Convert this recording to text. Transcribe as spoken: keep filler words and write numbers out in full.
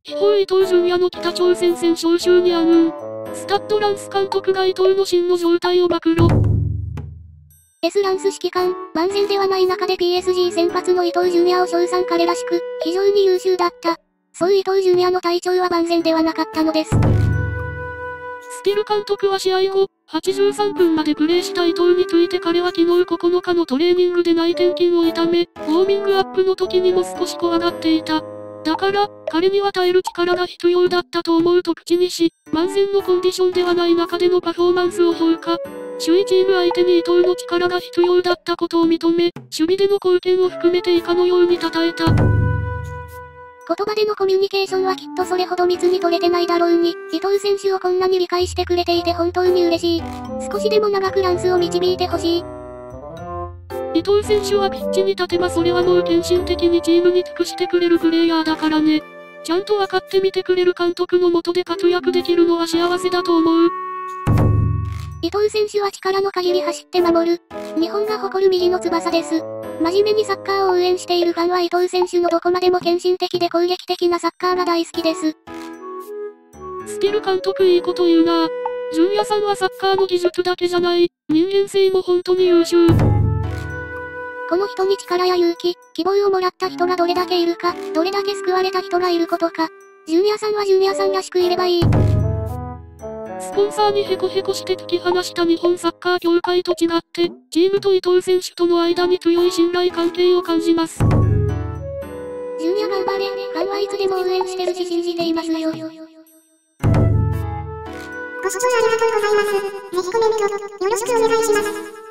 秘宝伊東純也の北朝鮮戦招集に暗雲。スタッドランス監督が伊東の真の状態を暴露。 S ランス指揮官、万全ではない中で ピーエスジー 先発の伊東純也を称賛彼らしく、非常に優秀だった。そう伊東純也の体調は万全ではなかったのです。 スティル監督は試合後、はちじゅうさんぷんまでプレーした伊東について彼は昨日ここのかのトレーニングで内転筋を痛め、ウォーミングアップの時にも少し怖がっていた。だから、彼には耐える力が必要だったと思うと口にし、万全のコンディションではない中でのパフォーマンスを評価。首位チーム相手に伊東の力が必要だったことを認め、守備での貢献を含めて以下のように称えた。 言葉でのコミュニケーションはきっとそれほど密に取れてないだろうに、伊東選手をこんなに理解してくれていて本当に嬉しい。少しでも長くランスを導いてほしい。 伊東選手はピッチに立てばそれはもう献身的にチームに尽くしてくれるプレイヤーだからね。ちゃんと分かってみてくれる監督の下で活躍できるのは幸せだと思う。 伊東選手は力の限り走って守る。日本が誇る右の翼です。真面目にサッカーを応援しているファンは伊東選手のどこまでも献身的で攻撃的なサッカーが大好きです。 スティル監督いいこと言うなぁ。純也さんはサッカーの技術だけじゃない、人間性も本当に優秀。 この人に力や勇気、希望をもらった人がどれだけいるか、どれだけ救われた人がいることか。純也さんは純也さんらしくいればいい。 スポンサーにヘコヘコして突き放した日本サッカー協会と違って、チームと伊東選手との間に強い信頼関係を感じます。 純也頑張れ、ファンはいつでも応援してるし信じていますよ。ご視聴ありがとうございます。ぜひコメント、よろしくお願いします。